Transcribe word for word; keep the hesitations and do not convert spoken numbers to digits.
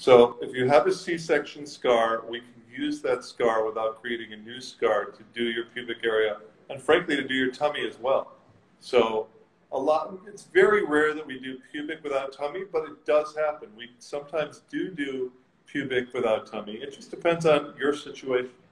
So if you have a C-section scar, we can use that scar without creating a new scar to do your pubic area, and frankly to do your tummy as well. So a lot, it's very rare that we do pubic without tummy, but it does happen. We sometimes do do pubic without tummy. It just depends on your situation.